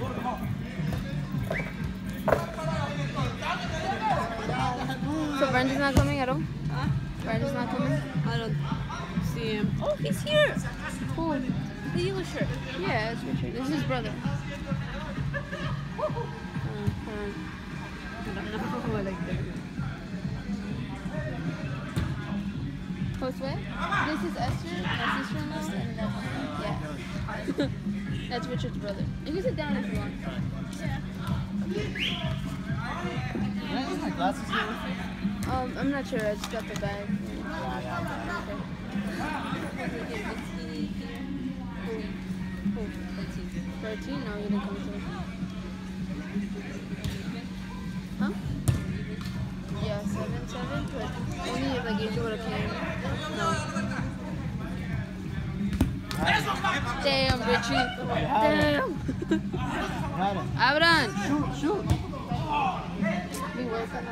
So Brendan's not coming at all? Huh? Brendan's not coming? I don't see him. Oh, he's here! Who? The yellow shirt. Yeah, it's Richard. This is his brother. I don't know. I like that. Josue? This is Esther, my sister-in-law, and that's, yeah. That's Richard's brother. You can sit down if you want. Can I use my glasses here with you? I'm not sure. I just got the bag. Yeah. Okay. 13? No, you didn't come through. Huh? Yeah, 7, but only if like Angel would have came. No. Damn, Richie. Damn. Got him. Abran. Shoot. We working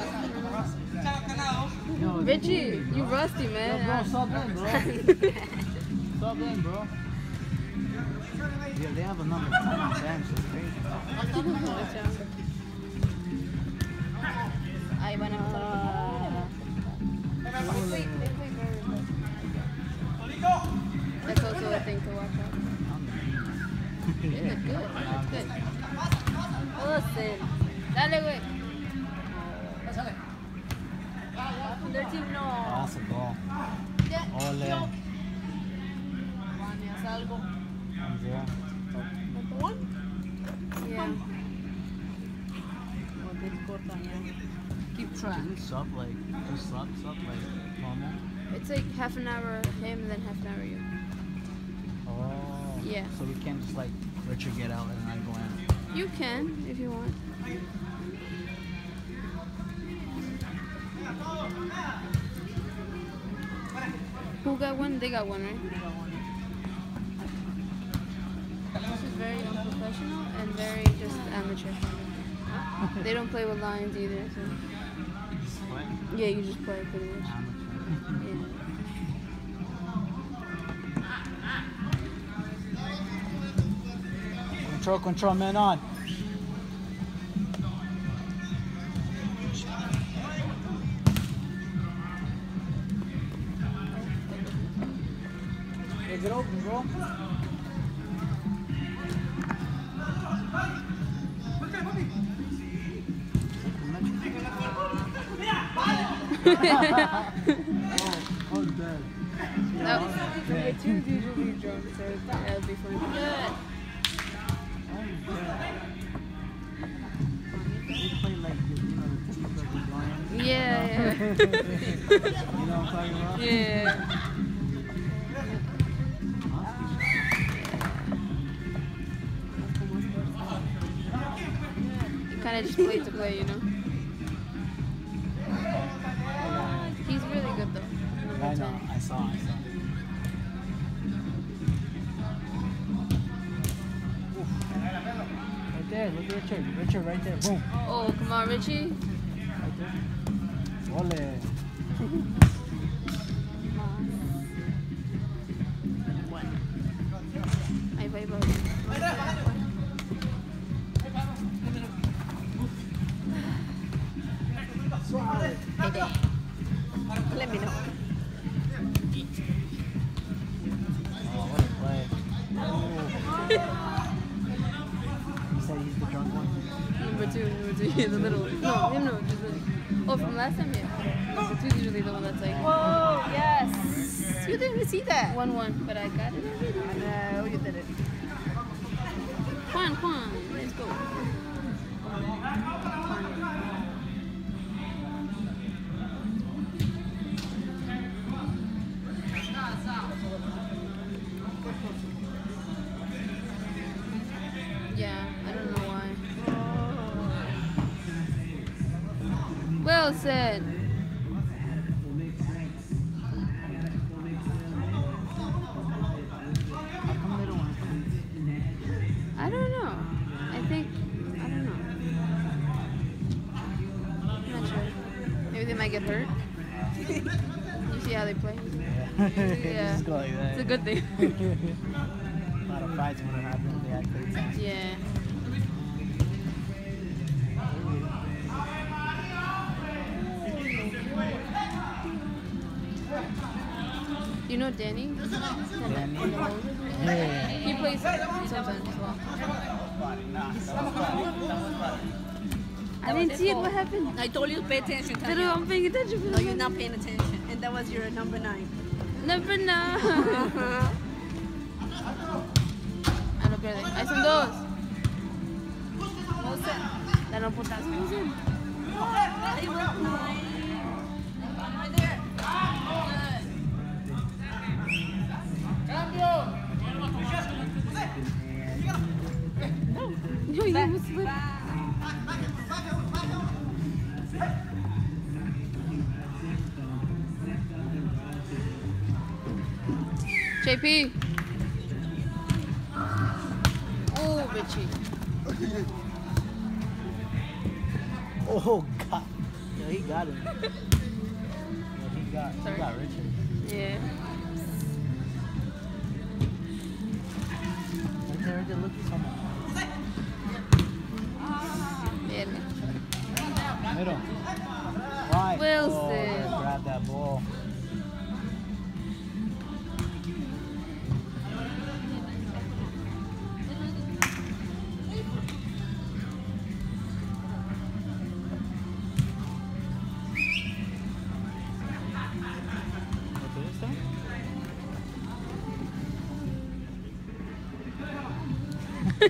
on Richie, you rusty, man. Yo, bro, sub in, bro. Sub in, bro. Yeah, they have a number 10. Damn, so crazy. Ahí van a That's also a thing to watch out. They look good. They look good. Listen. Dale, güey. 13, no. Oh, that's a ball. Ole. Yeah. Keep track. Just up like normal. It's like half an hour him and then half an hour you. Oh. Yeah. So we can't just like Richard get out and I go in. You can if you want. Who got one? They got one, right? This is very unprofessional and very just amateur. They don't play with lions either. So. What? Yeah, you just play pretty much. Yeah. Control, man on. Is it open, bro? Oh, dead. No. The two usually drunk, so that would be fun. Good. They play like this, you know, the typical Lions. Yeah. You know what I'm talking about? Yeah. Kind of just play to play, you know. He's really good though. I know, I saw. Oof. Right there, look at Richard right there, boom. Oh, come on, Richie. Right there. Ole. Ahí va, ahí va. Hey, Dad. Let me know. Oh, what a play. You said he's the drunk one? Number two, yeah, the little one. No, him no. Just oh, from last time, yeah. Number two is usually the one that's like. Whoa, yes. You didn't see that. 1-1, but I got it. I know, you did it. Juan, let's go. Yeah, I don't know why. Well said. I don't know. I don't know. I'm not sure. Maybe they might get hurt. You see how they play? Yeah. Just go like that. It's a good thing. A lot of fights would have happened if they had 3 times. Yeah. You know Danny? Danny? Yeah. He plays sometimes as well. I didn't see it. What happened? I told you to pay attention. Pero Tanya. I'm paying attention. No, you're not paying attention. And that was your number 9. Never know. Ah, no pierde. Ahí son dos. Dale un putazo. Yo, you almost slipped. JP. Oh, bitchy. Oh, God. Yeah, he got him. Yeah, he got Richard. Yeah. Right there, look at someone. Bien. Middle. Right. Wilson. Oh, grab that ball. Oh,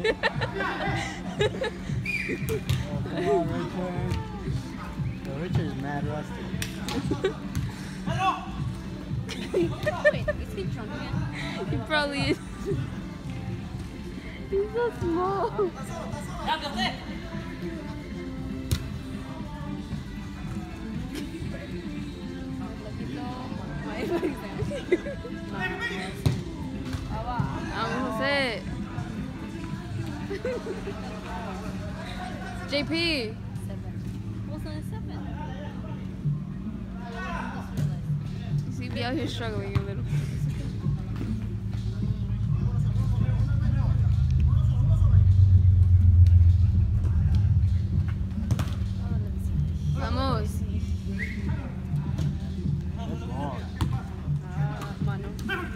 come on, Richard. Yo, Richard is mad rusty. Wait, is he drunk again? He probably is. He's so small. Vamos a hacer. JP. 7. What's on 7? You see me out here struggling a little. Vamos. That's long. Mano.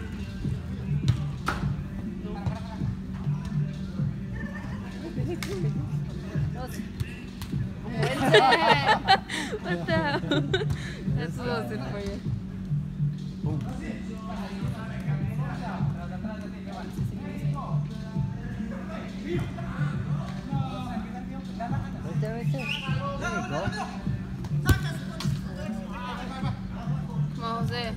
What the hell? That's Wilson for you. Boom. Right there, right there. There you go. Come on, Jose.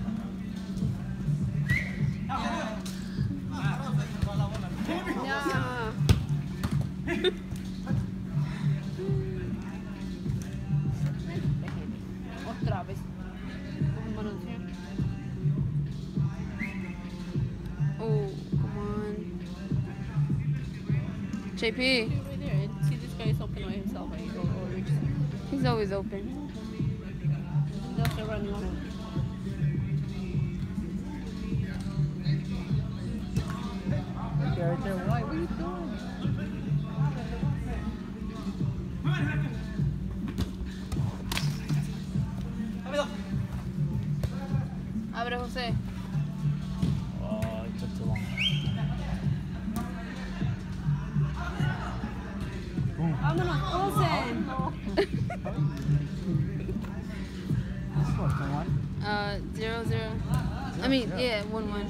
Yeah. Otra vez. Oh, come on. JP. Right there. See, this guy is open by himself. Right? He's always open. That's the running on him. Okay, right there. Why? What are you doing? Abre, Jose. Oh, it took too long. Boom. Vámonos, Olsen. This is what, 21? 0-0. I mean, yeah, 1-1.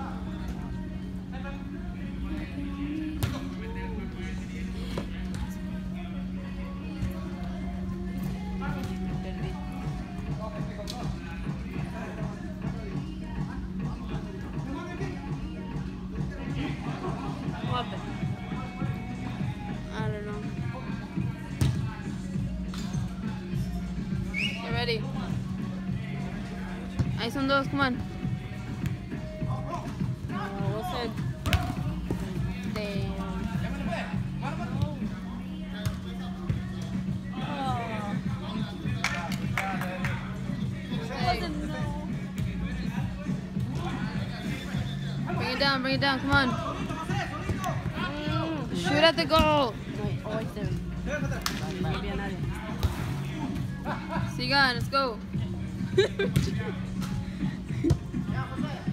What happened? I don't know. Get ready. Ahí son dos, come on. Olsen. Damn. Bring it down, come on. Shoot at the goal. No, always there. Maybe another. Sigan, let's go.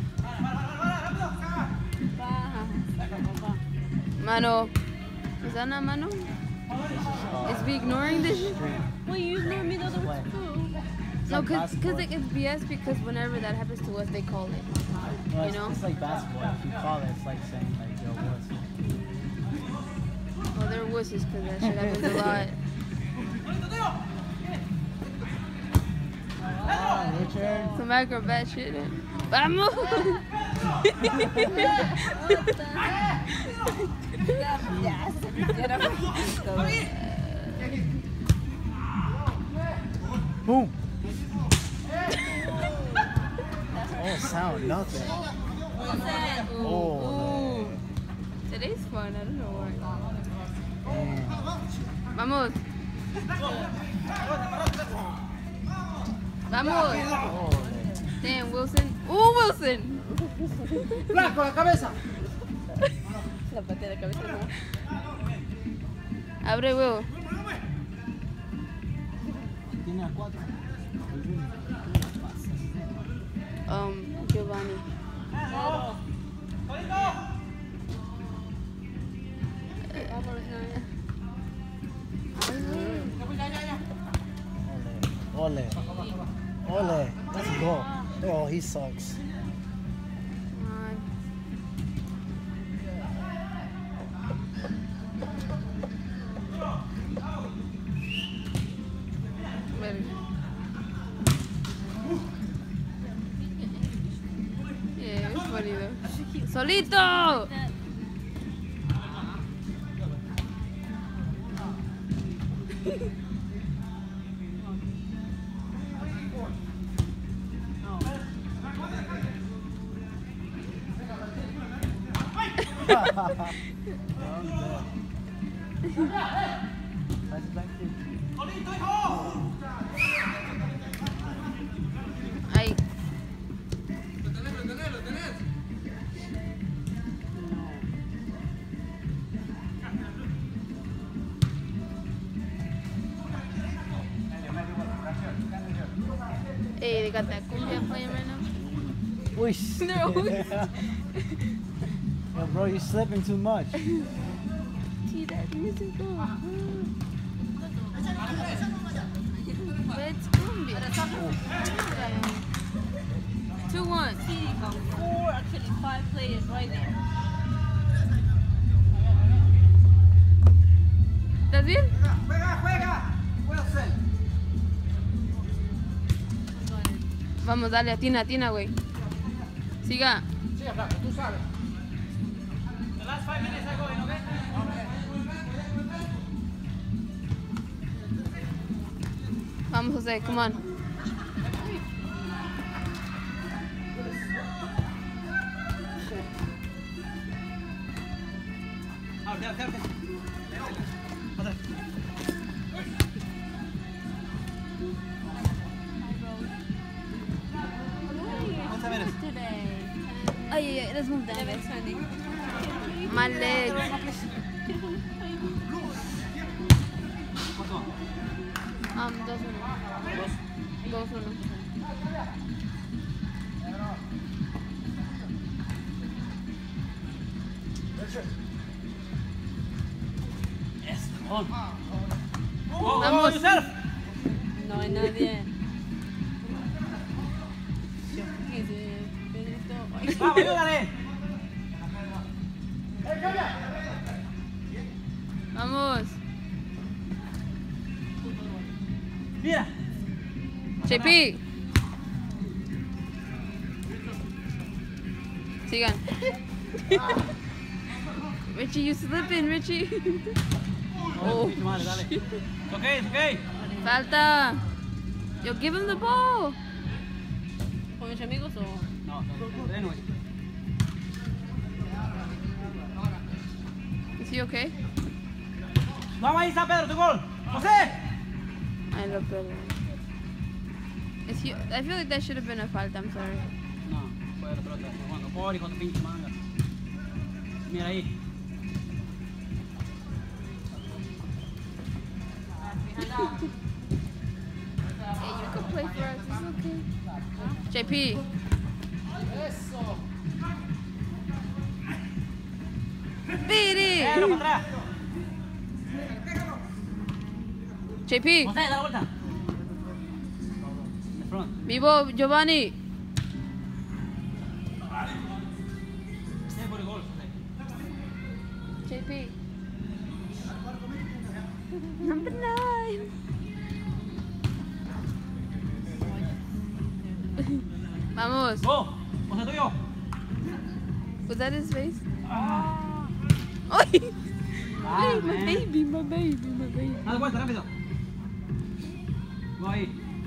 Mano. Is that not mano? Is we ignoring this shit? Well, you ignore me the other What? way too. No, like cause basketball. it's BS because whenever that happens to us, they call it. No, You know? It's like basketball. If you call it, it's like saying like yo, what's Well, they're wusses because that shit happens a lot. Richard. Some acrobat shit. Vamos! Boom. Oh, sound nothing. Oh, Ooh. Today's fun. I don't know why. damn. Vamos. Vamos. Oh, Damn, Wilson. Ooh, Wilson. Blanco, la cabeza. La patea de cabeza no. Abre, Will. Tiene a 4. Giovanni. Ole. Ole. Let's go. Oh, he sucks. Come on. Ready. Yeah, it's funny though. Solito! Ahí. Hey, they got that cumbia playing right now. Whoosh. They're always- Yo, bro, you're slipping too much. See that music go. It's cumbia. 2-1. 4, actually 5 players right there. ¿Estás bien? Vamos, dale, atina, güey. Siga. Vamos, José, come on. Today. Oh, yeah, let's move that. 11:20. My legs. 2-1. Yes, on. Vamos. No hay nadie. Pedrito. Ay, Vamos, ayúdale. Vamos. Mira. JP. Sigan. Richie, you slipping, Richie. Oh, Dale. Okay, okay. falta. Yo, give him the ball. ¿Con mis amigos o...? No, no, Is he okay? Vamos ahí, San Pedro, tu gol. José. I love Pedro. Is he? I feel like that should have been a falta. I'm sorry. No, fue la pelota. Cuando por y cuando pinche manga. Mira ahí. Hey, you can play for us. It's okay. JP. Beat it. atrás. JP. José, da la vuelta. De front. Vivo, Giovanni. Sí, por el gol, José. JP. Number 9. Vamos. Go. José, tuyo. Was that his face? Ah. Ay. Ah, My man. baby, my baby, my baby. Da la vuelta, rápido. Go ahí.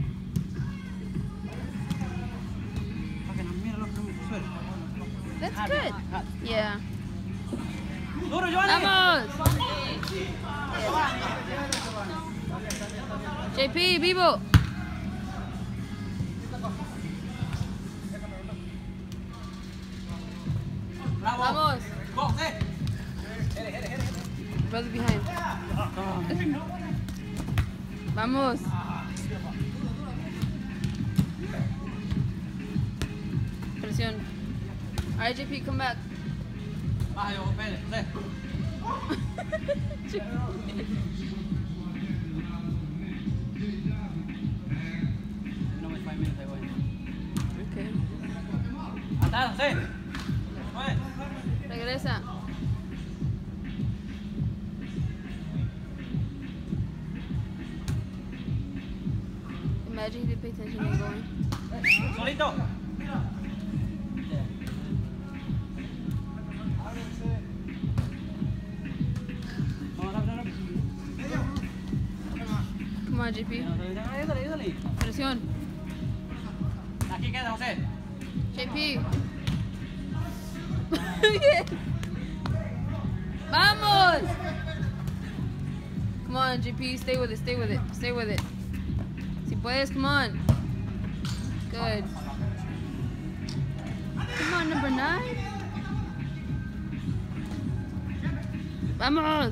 Para que nos mire los suelo. That's good. Yeah. Duro, Giovanni. Vamos. JP, vivo. Bravo. Vamos. Go, José. Brother behind. Vamos. Presión. Alright, JP, come back. Baja, yo, Pérez, José. No me 5 minutes, ahí voy. Okay. Atrás, José. Mueve. Regresa. Imagine he didn't pay attention and going. Solito. Vamos, rápido, rápido. Come on, JP. Ayúdale, ayúdale. Presión. Aquí queda, José. JP. Vamos. Come on, JP. Stay with it. Stay with it. Stay with it. Si puedes, come on. Good. Come on, number 9. Vamos.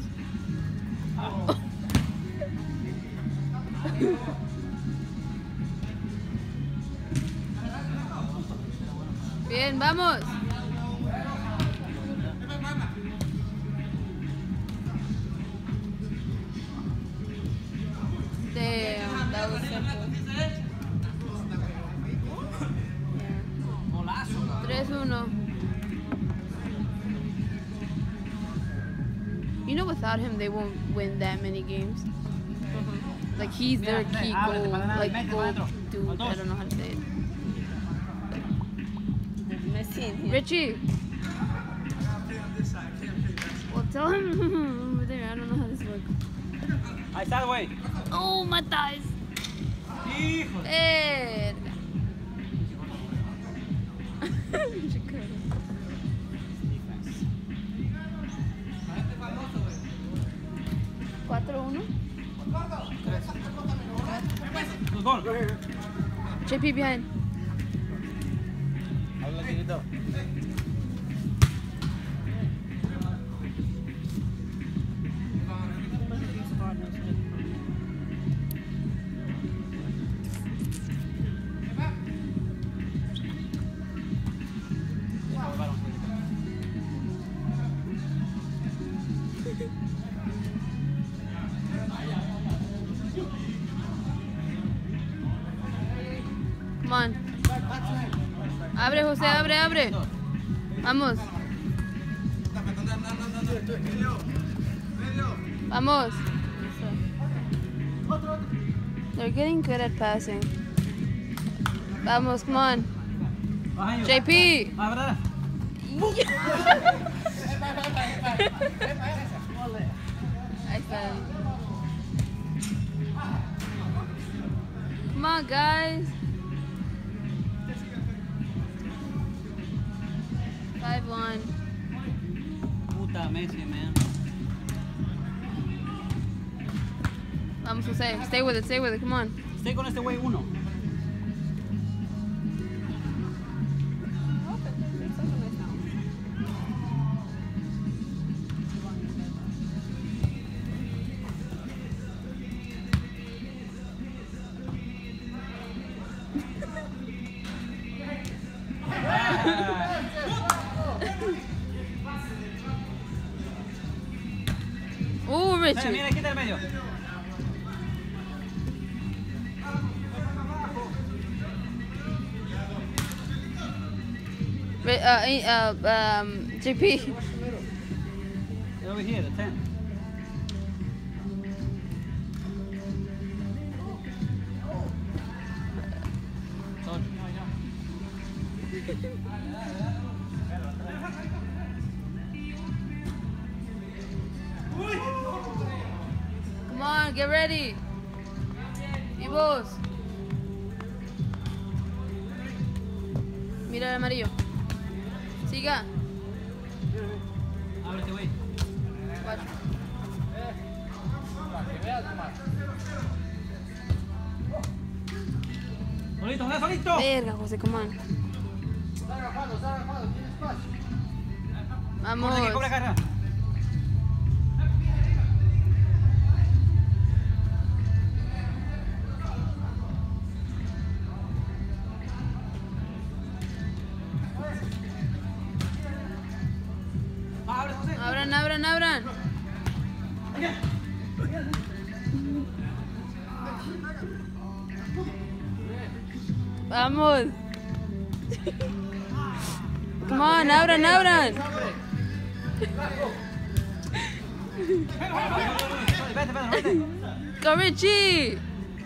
Bien, vamos. Damn, that was simple. Golazo. 3-1. You know, without him, they won't win that many games. Like, he's their key goal, like, goal dude. I don't know how to say it. Messi in here. Richie! Well, tell him over there. I don't know how this works. Ahí está, güey. Oh, my thighs! Hijo. Verga. 4-1. Gol. JP behind. Habla, chiquito. Come on. Abre, José, abre, abre. Vamos. Vamos. They're getting good at passing. Vamos, come on. JP. Ah, ¿verdad? Ahí está. Come on, guys. 5-1. Puta Messi, man. Vamos, José. Stay with it, come on. Estoy con este güey 1. Richie. Mira, quita el medio. JP. Over here, the 10. Come on, get ready. Y vos. Mira el amarillo. Siga. Ábrete, güey. Watch. Solito, anda solito. Verga, José, come on. Vamos. Que cobra carga. Abre, José. Abran, abran, abran. Vamos. Come on, abran, abran. Vete, vete. Go Richie.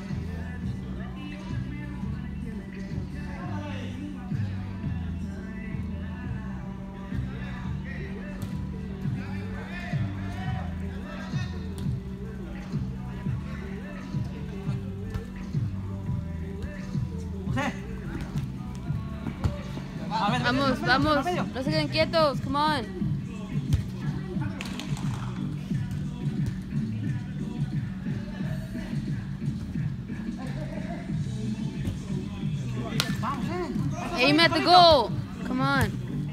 José. Vamos, vamos. No se queden quietos. Come on. Aim at the goal. Come on.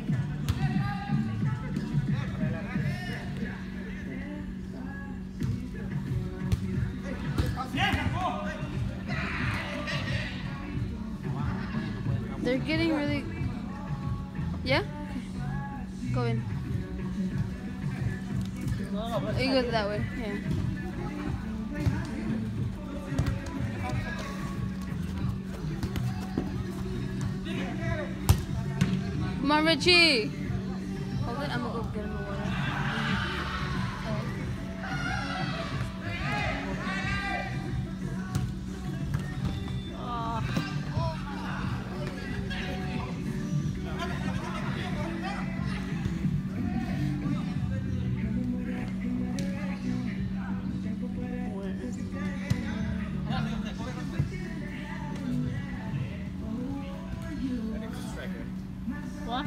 They're getting really... Yeah? Go in. You go that way. Yeah. Come on, Richie. Hold it. I'm gonna go get him a water. What?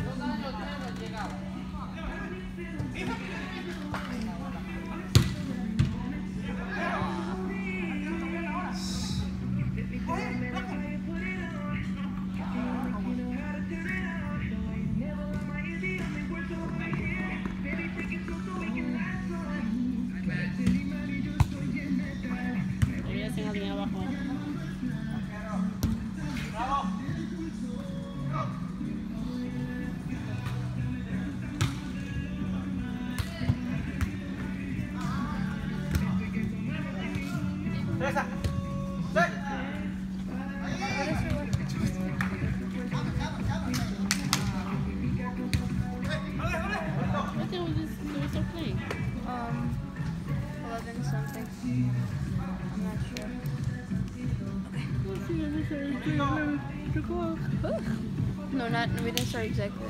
Debería ser alguien abajo. Esa. What the was this still playing? 11 something. I'm not sure. No, not. We didn't start exactly.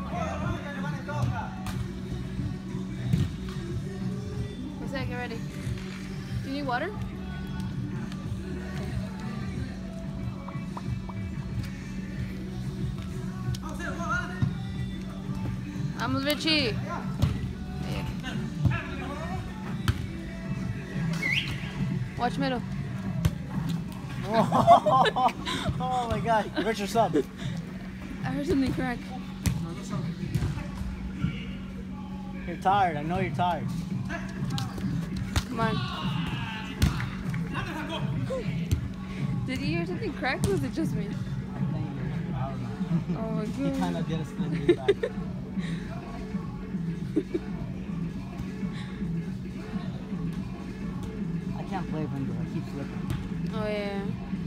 What's that? Get ready. Do you need water? Vamos, Richie. Watch middle. Oh my god. Where's your sub? I heard something crack. You're tired. I know you're tired. Come on. Did you hear something crack or was it just me? Oh my He god. kind of did a spin to his back. can't play when I keep slipping. Oh yeah.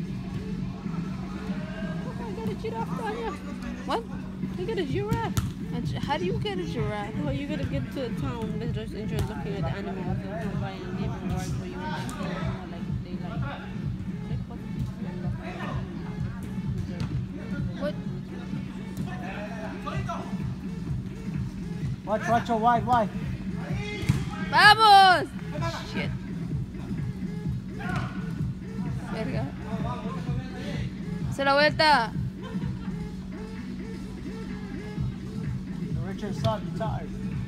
I got a giraffe, Tanya. What? I got a giraffe. How do you get a giraffe? Well, you gotta get to a town and just enjoy looking at the animals. There's nobody in the world for you. What? Watch your wide. Vamos! Shit. Verga. Se la vuelta. Richard Sub, you tired.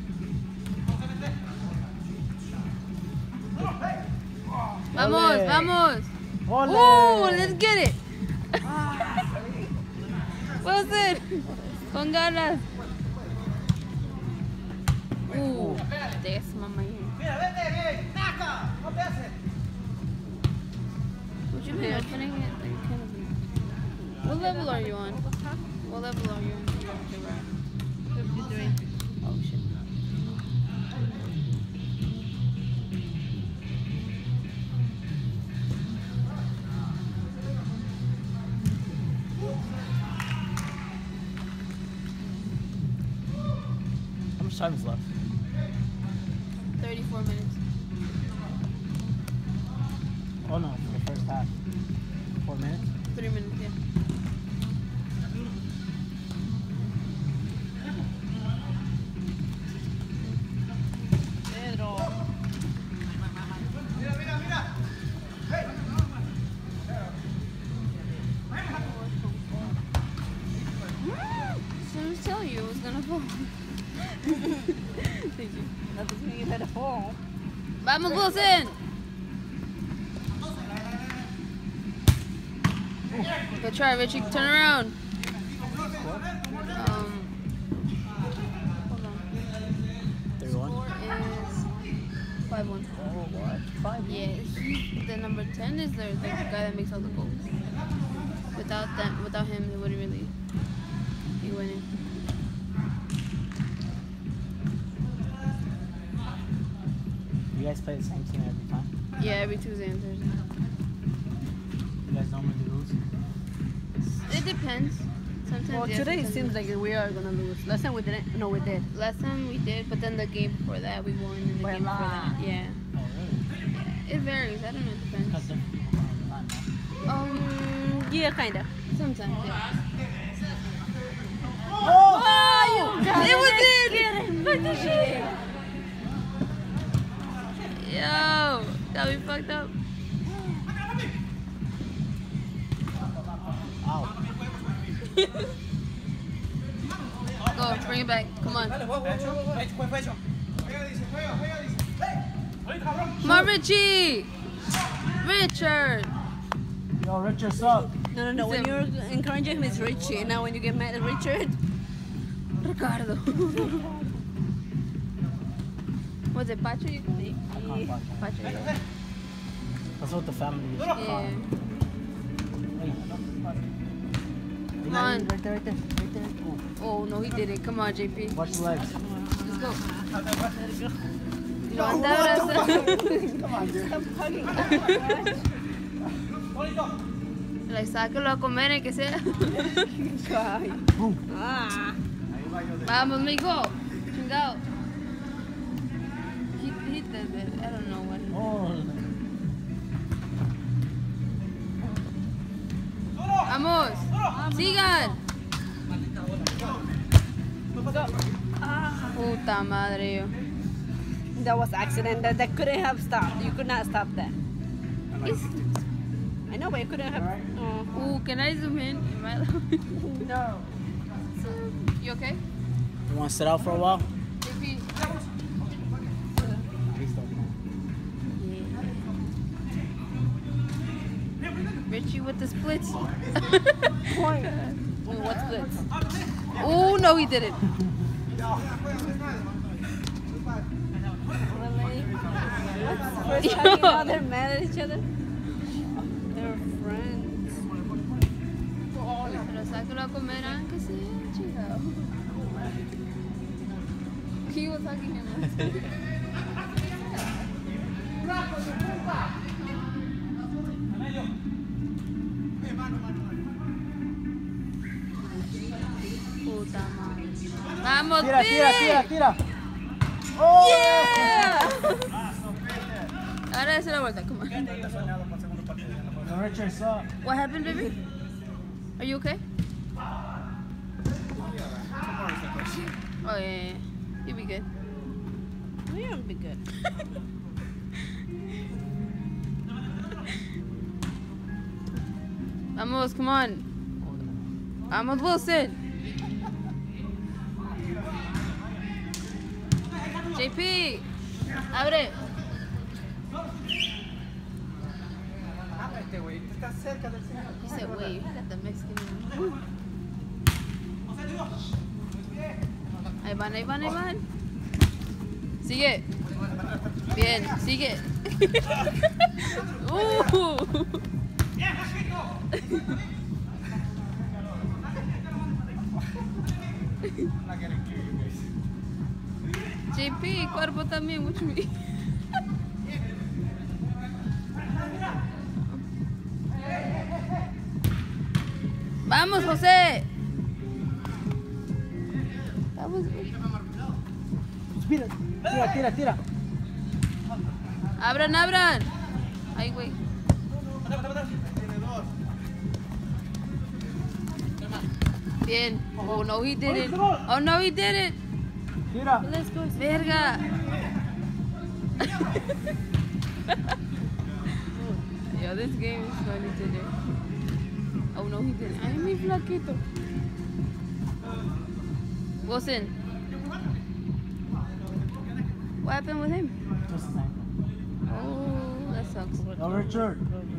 Vamos, Ole. vamos. Ole. Ooh, let's get it. Wilson, con ganas. This mama here. Would you be opening it? Like, kind of. What level are you on? What level are you on? 53. Oh shit. How much time is left? 34 minutes. Oh no, for the first half. 4 minutes? 3 minutes, yeah. Pedro. So I was telling you it was gonna fall. Thank you. That doesn't mean you let it fall. Vamos, Wilson! Good try, Richie. Turn around. Hold on. 31. Score is 5-1. Oh, what? 5? Yeah, the number 10 is the guy that makes all the goals. Without him, it wouldn't really be winning. You guys play the same team every time? Yeah, every Tuesday and Thursday. You guys normally lose? It depends. Sometimes. Well, yes, today it sometimes seems no. like we are gonna lose. Last time we didn't. No, we did. Last time we did, but then the game before that we won, and the By a game before lot. that, yeah. Oh, really? It varies. I don't know. It Because depends. different people come all the time, no? Yeah, kinda. Sometimes, yeah. Oh! It was in. Fuck this shit. Yo, got me fucked up. Ow. Go, bring it back. Come on. Come on, Richie. Richard. Yo, Richard Sub. No. When you're encouraging him, it's Richie. And now when you get mad at Richard, Ricardo. Was it Pacho? You can say? Pacho, yeah. That's what the family is. Yeah. Hey. Come on. Right there. Oh, no, he didn't. Come on, JP. Watch the legs. Let's go. Lo anda abrazando. Come on, dude. Like, sáquelo a comer, que sea. Boom. ah, Vamos, mijo. Chingado. He did it. I don't know what. Oh. Vamos. Sigan. Puta madre, yo. that was accident. That couldn't have stopped. You could not stop that. I know, but you couldn't have. Oh. Can I zoom in? Am I allowed? No. You okay? You want to sit out for a while? JP. Richie with the splits. Point. What splits? Oh, no, he didn't. First time you know they're mad at each other. They're friends. Pero sáquelo a comer, aunque sea chingado. He was hugging him. Vamos, Tira, Piri. tira, tira, tira. Oh, Yeah. Ahora hace la vuelta, come on. No, Richard saw. What happened, baby? Are you okay? Oh, yeah. You'll be good. We'll be good. Vamos, come on. Vamos, Wilson. JP, abre. He said, wait, he got the Mexican in. Ahí van, ahí van, ahí van. Sigue. Bien, sigue. JP, cuerpo también, what you mean? Vamos, José. Vamos. Tira, tira, tira, tira. Abran, abran. Ay, güey. Bien. Oh, no, he didn't. Oh, no, he didn't. Tira. Let's go. Verga. Yo, this game is funny today. Oh, no, he didn't. Ay, mi flaquito. Wilson. What happened with him? Just his ankle. Oh, that sucks. No, Richard.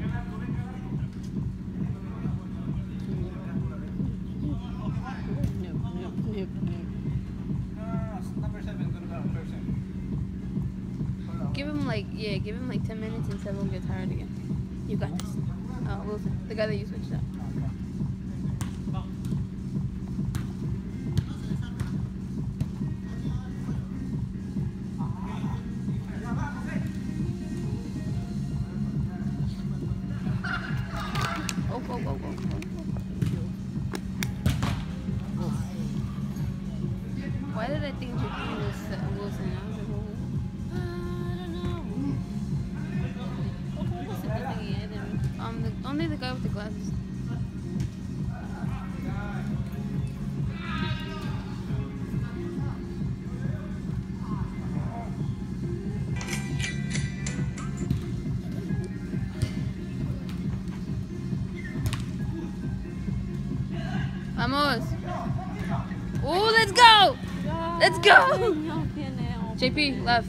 Give him like, yeah, give him like 10 minutes and Seb won't get tired again. You got this. Wilson, the guy that you switched out. Oh, oh, oh, oh, oh. Why did I think JP was Wilson? I was like, oh. I don't know. Who was it that he had him? Only the guy with the glasses. Vamos. Oh, let's go. Let's go. No tiene. JP, left.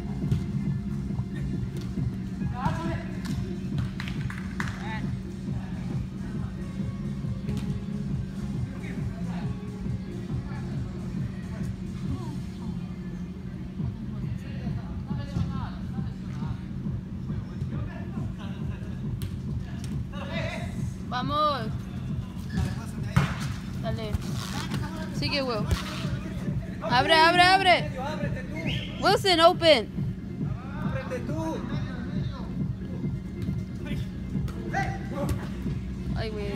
Vamos. Dale. Sigue, Will. Abre, abre, abre. Wilson, open. Ay, güey.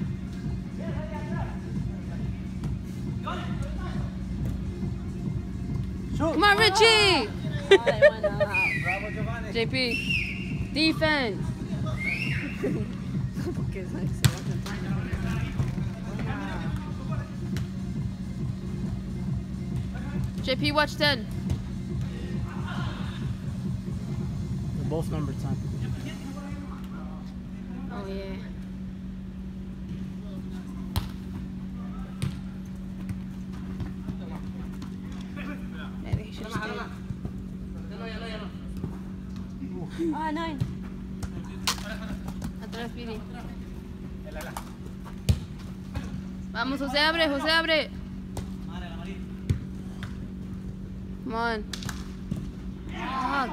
Shoot. Come on, Richie. Bravo, Giovanni. JP. Defense. Porque es like se va a cantar. JP, watch 10. They're both number 10. Oh, yeah. Maybe he should stay. Ah, 9. Atrás, Piri. Vamos, José, abre, José, abre. Come on. Fuck.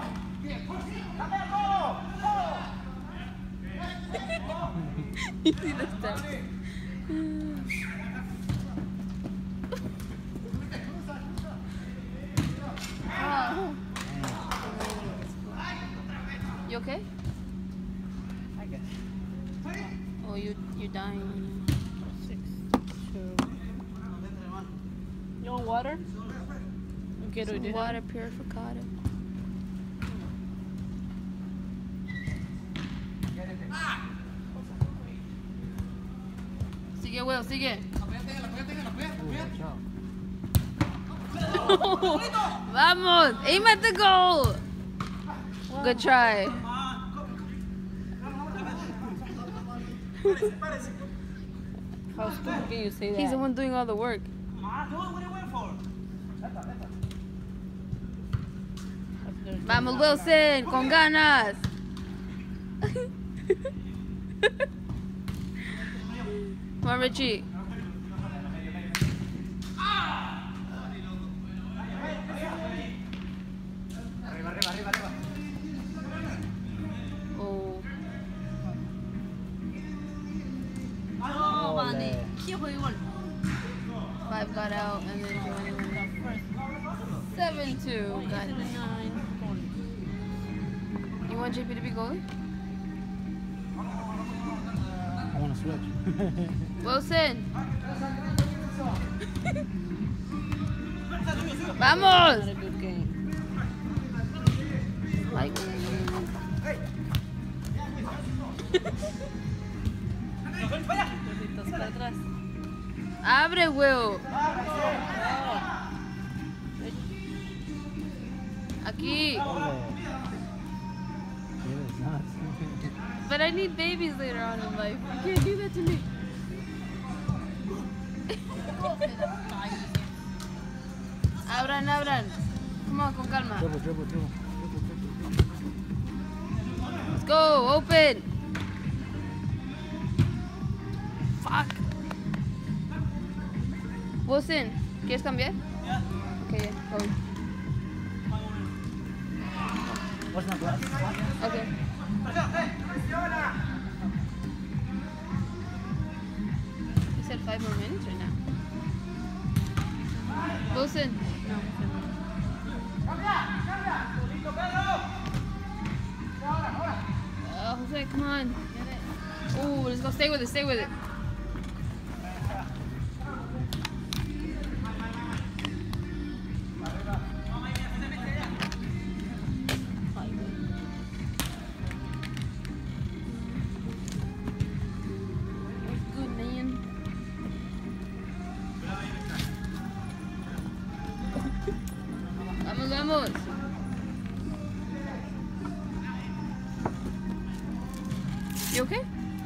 You see the steps? Oh. You okay? I guess. Oh, you're dying. 6, 2. You want water? quiero ir. Water purificado. Sigue, Will, sigue. Vamos, aim at the goal. Good try. How stupid can you say that? He's the one doing all the work. Vamos, Wilson, con ganas. Come on, Richie. Oh. Oh, Manny. ¿Quién fue igual? 5 got out and then Johnny went up first. 7-2 got 9. You want JP to be goalie? I want to switch. Wilson. Vamos. Not a good game. Like, Perritos para atrás. abre, Will. Aquí. But I need babies later on in life. You can't do that to me. Abran, abran. Come on, con calma. Dribble. Let's go, open. Fuck. Wilson, ¿quieres cambiar? Okay, yeah, go. What's my glass? Okay. You said 5 more minutes right now. Wilson. No. Jose, come on. Oh, let's go. Stay with it. Stay with it. Good man. Vamos, vamos. You okay?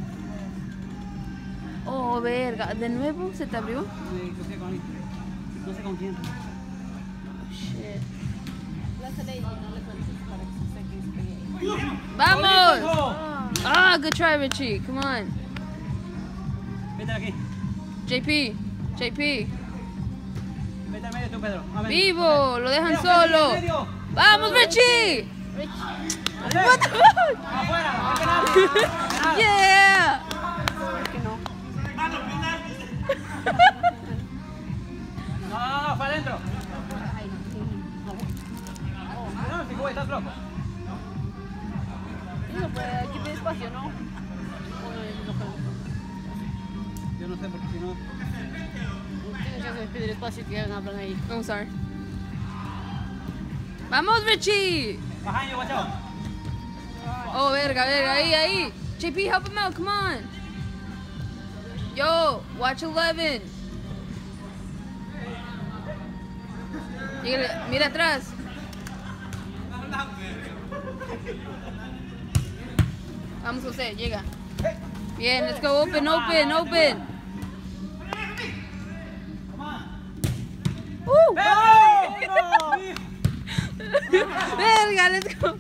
Oh, verga. ¿De nuevo se te abrió? No sé con quién. Shit. Lásale y no le cuentes para que se seque. Vamos! Ah, good try, Richie. Come on. Vete aquí. JP. JP. Vete al medio tú, Pedro. Vivo. Lo dejan solo. Vamos, Richie. What the fuck? Afuera, Yeah. Que no. No, fue adentro. No, fijo, estás loco. Eso pues aquí pide espacio, ¿no? Yo no sé porque si no. Tienes que pedir espacio y que hablan ahí. I'm sorry. Vamos, Richie. Behind you, watch out. Oh, verga, verga. Ahí. JP, help him out. Come on. Yo, watch 11. Mira atrás. Vamos, José, llega. Bien, let's go. Open. Verga, let's go.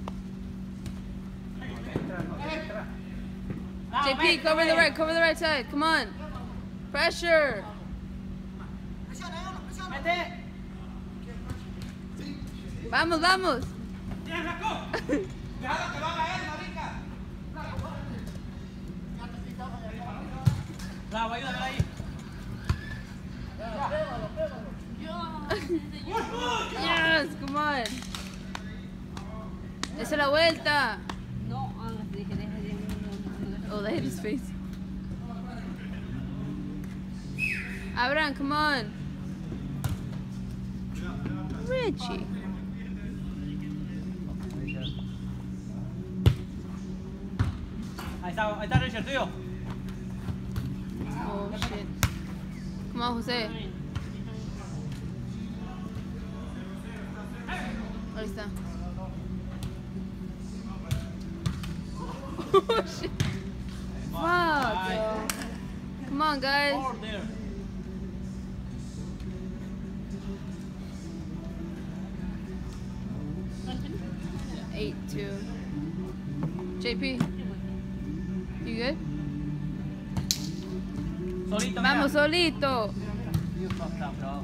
JP, cover the right side. Come on. Pressure. Vamos. Bravo, ayúdame ahí. Yes, come on. Esa es la vuelta. No, dije, deja. Oh, that hit his face. Abraham, come on. Richie. Ahí está Richard, tuyo. Oh shit. Come on, José. Ahí está. Oh shit. Fuck. Come on, guys. Over there. Eight, 2. JP, you good? Solito, Vamos, mira. solito. You fucked up, bro.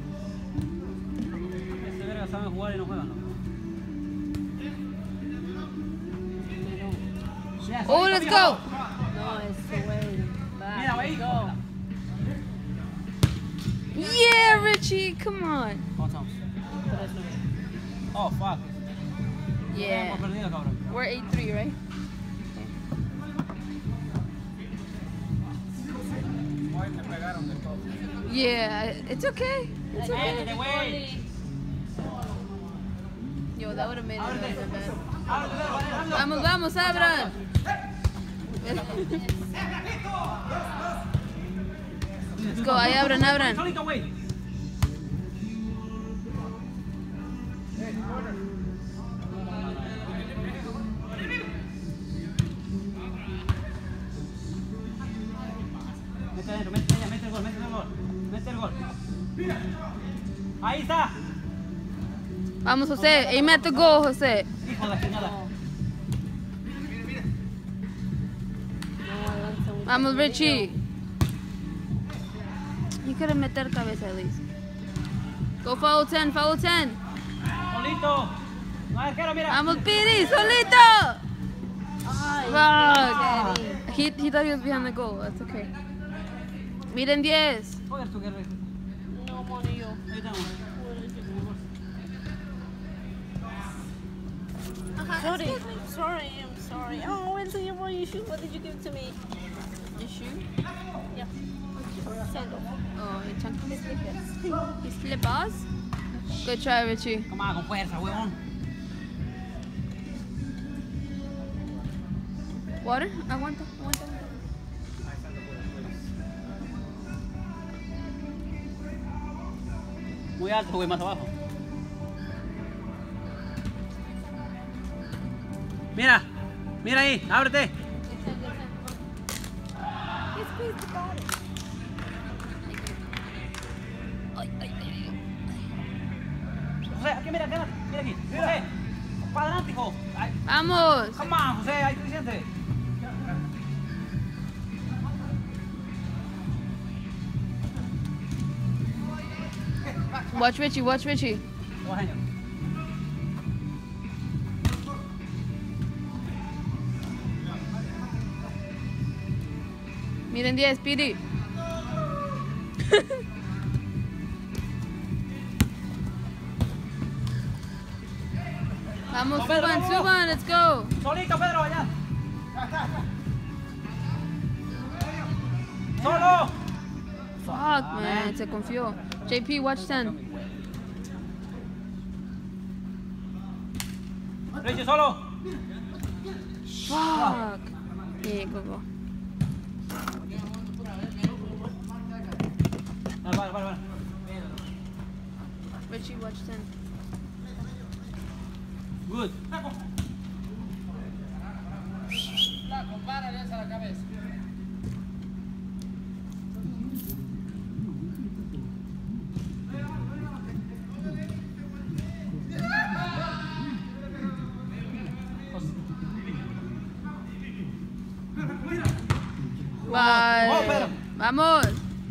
Ese verga saben jugar y no juegan, ¿no? Yeah, Oh, solito, let's mira. go. No, it's the way back. Mira, güey. Go. Yeah, Richie, come on. ¿Cuántos? Oh, fuck. Yeah. Hemos perdido, cabrón. We're 8-3, right? Hoy me pegaron de todo. Yeah, it's okay. It's okay. Métete, güey. Yo, that would have made it a little bit better. Ábrete, rápido. Vamos, vamos, abran. Let's go, ahí abran, abran. Solito, güey. Mete adentro, mete el gol, mete el gol. Mete el gol. Ahí está. Vamos, José. Aim at the goal, José. Hijo de la chingada. Vamos, Richie. You could have meter cabeza at least. Go foul 10, foul 10. Solito. No hay arquero, mira. Vamos, Piri, solito. Ay, Fuck. He thought he was behind the goal. That's okay. Miren 10. Joder, tú que eres. no money yo. Ahí estamos. Sorry, I'm sorry. Oh, where's your shoe? What did you give to me? The shoe? Yeah. Sandal. Oh, el chanco. His slippers. Good try, Richie. Come on, con fuerza, huevón. Water? Aguanta, aguanta. Muy alto, güey, más abajo. Mira, mira ahí, ábrete. José, aquí, mira aquí. José, para adelante, hijo. Ay, Vamos. come on, José, ahí te sientes. Watch Richie, watch Richie. Dos años. Miren 10, Piri. Vamos, No, Pedro, suban, vamos. suban, let's go. Solito, Pedro, allá. Solo. Fuck, man, se confió. JP, watch 10. Richie, solo. Fuck. Yeah, go, go. Vale. Richie, watch 10. Good. Vale. Vamos.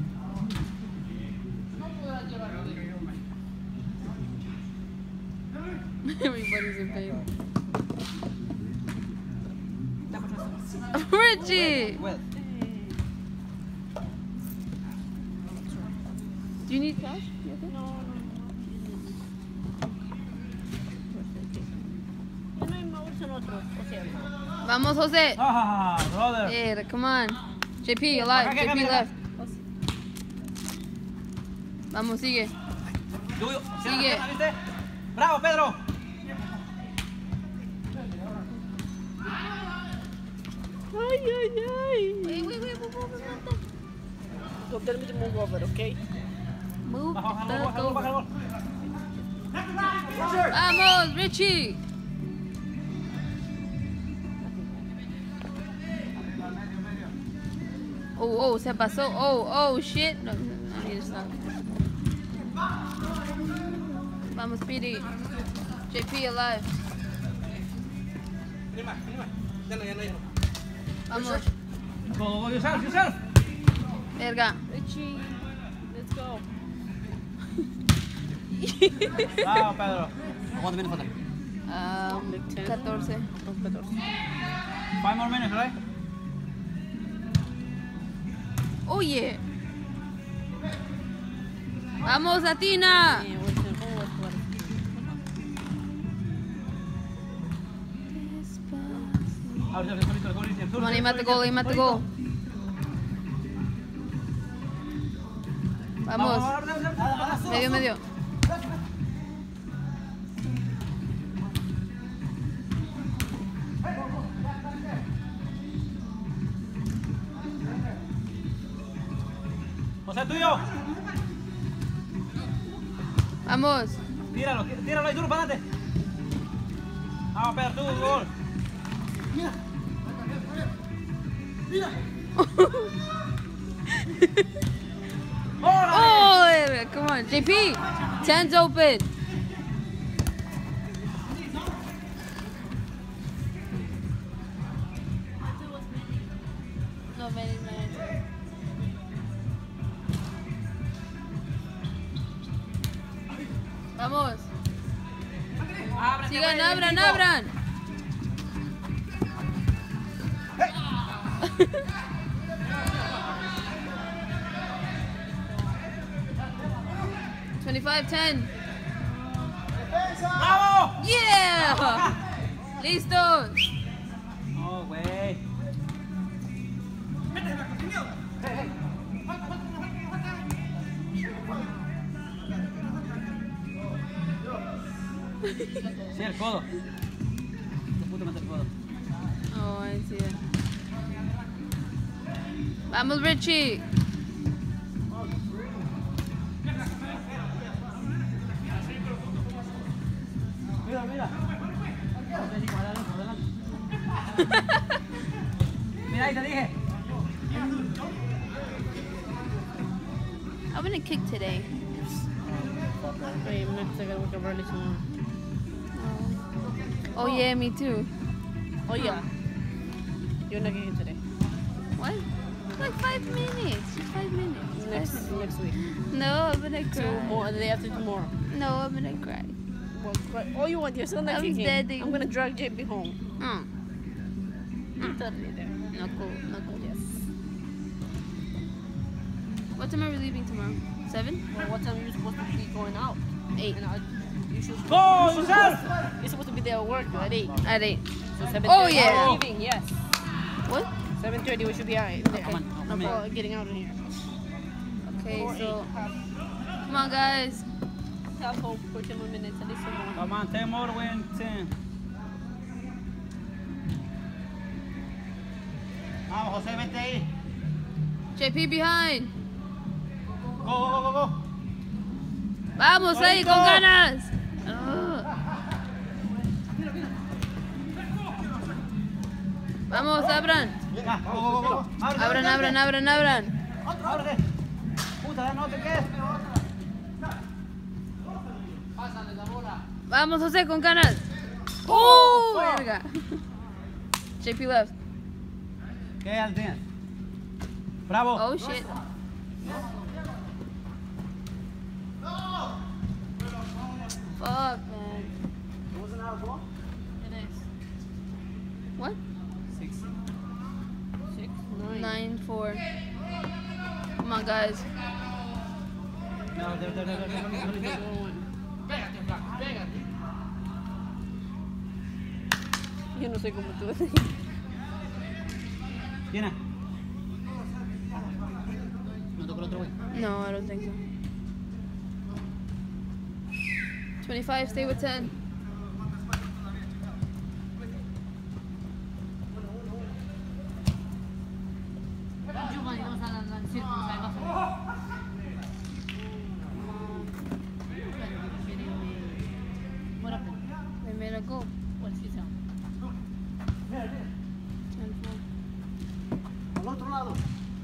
Everybody's in pain. Richie! Well. Do you need cash? You okay? No. Ya no hay mouse en otro, o sea. Vamos, Jose. Ah, brother. Hey, come on. JP, you're alive. Acá, JP acá. left. Vamos, sigue. Tuyo. Sigue. ¿Viste? Bravo, Pedro. Ay, ay, ay. Wait, move. Don't tell me to move over, okay? Move Baja the el fuck gol, baja el over. gol. Vamos, Richie. Oh, se pasó. Oh, shit. No, I need to stop. Vamos, Speedy. JP alive. Vamos. Go, yourself. Verga. Richie, let's go. Bravo, Pedro. ¿Cuántos minutos faltan? 14. 5 more minutes, right? Oh, yeah. Vamos, Atina. Yeah, what's the whole what? Come on, aim at the goal, aim at the goal. Vamos. Medio. José, tuyo. Vamos. Tíralo ahí duro para adelante. Vamos, Pedro, tú, gol. Oh, come on, JP. 10's open. No, many minutes. Vamos. Sigan, abran. 25-10. ¡Bravo! Yeah. Listos. No, güey. Sí, el codo. Te puto mete el codo. Oh, I see it. Vamos, Richie. Mira. Mira, ahí te dije. I'm gonna kick today. Wait, next I gotta wake up early tomorrow. Oh yeah, me too. Oh yeah. You're not getting today. What? Like 5 minutes. Just 5 minutes. Next week. No, I'm gonna cry. Tomorrow, the day after tomorrow. No, I'm gonna cry. Well, oh, you want your son not I'm kicking? dead. I'm gonna drag JP home. Mm. Totally there. No cool. Yes. What time are we leaving tomorrow? 7? Well, what time are you supposed to be going out? 8. And you should. Go, yourself! You're supposed to be there at work at 8. At 8. So 7:30. Oh, yeah. Leaving, yes. What? 7:30 we should be out. Okay. Come on. For getting out of here. Okay, Or so come on, guys. Have hope for 10 more minutes, at least some more. Come on, 10 more to win 10. Vamos, José, vente ahí. JP behind. Go. Vamos ahí con ganas. Vamos, abran. Ya, go. Abran. Ábrete. Puta, no te quedes. Vamos, José, con ganas. ¡Oh! Verga. JP left. ¿Qué al tienes? Bravo. Oh, shit. Fuck, man. Wasn't that a ball? It is. What? 6. 9-4. Come on, guys. No, there. Yo no soy como tú. ¿Tiene? ¿No tocó el otro güey? No, I don't think so. 25, stay with 10. They made a goal. 10-4. Al otro lado.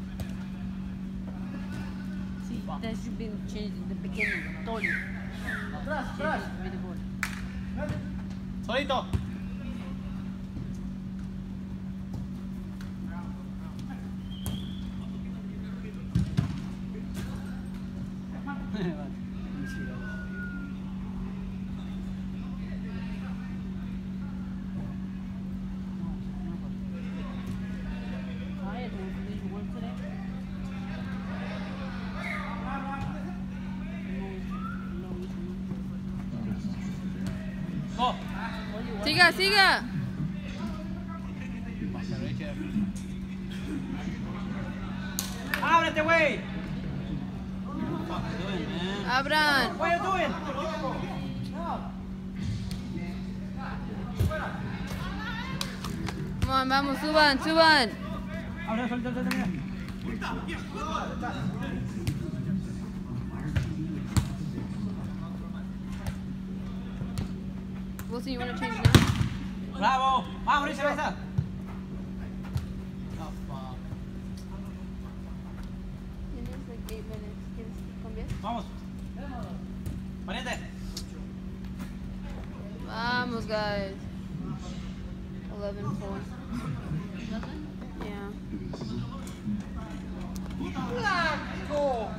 See, that should be changed in the beginning. Told you. Atrás, atrás. With the ball. Solito. Tired, man. Did you work today? Go. Siga, siga. Ábrete, güey. What are you doing, man? Abran. What are you doing? Come on, vamos, suban, suban. Ahora, solita, solita, mira. Wilson, you want to change now? Bravo. Vamos, Mauricio, ahí está. Oh, fuck. Tienes like 8 minutes. ¿Quieres cambiar? Vamos. Poniente. Vamos, guys. 11-4. Yeah. Go.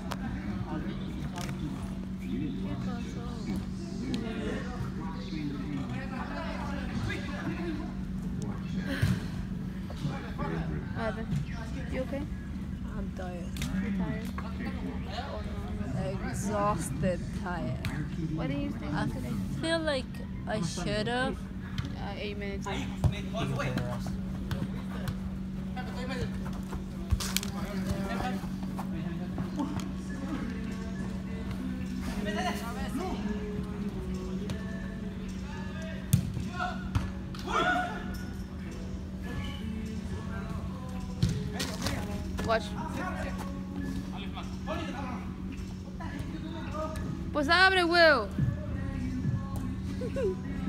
Ivan, you okay? I'm tired. You tired? Exhausted, tired. What do you think today? I feel like I should have. 8 minutes. Watch. Pues abre, Will.